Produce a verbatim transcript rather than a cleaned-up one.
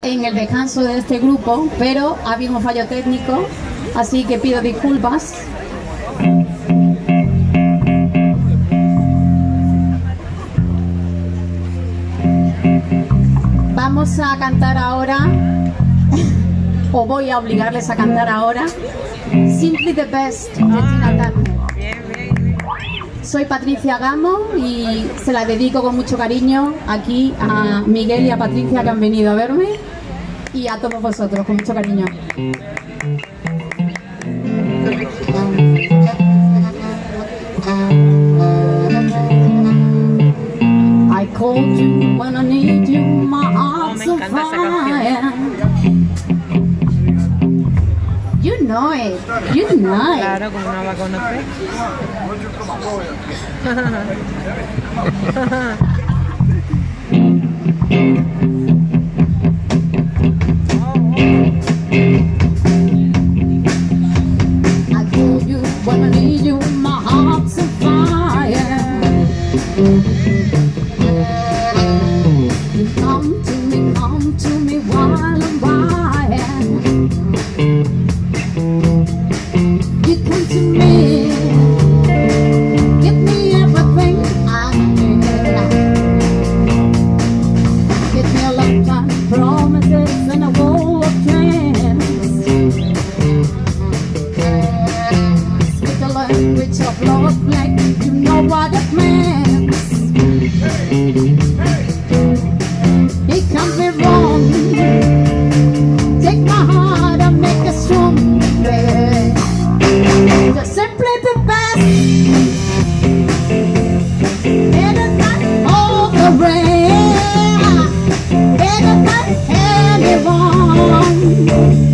En el descanso de este grupo, pero ha habido un fallo técnico, así que pido disculpas. Vamos a cantar ahora, o voy a obligarles a cantar ahora, Simply the Best de Tina Turner. Soy Patricia Gamo y se la dedico con mucho cariño aquí a Miguel y a Patricia que han venido a verme y a todos vosotros con mucho cariño. I called you when I need you, my heart's on fire. You know it, you know it. Claro, como no va a conocer. I called you when I need you, my heart's on fire. Come to me, come to me while I'm quiet. You come to me, give me everything I need. Give me a lifetime of promises and a world of dreams. Speak the language of love like you know what it means. It can't be wrong. Take my heart and make it strong, baby. You're simply the best. Better than all the rest. Better than anyone.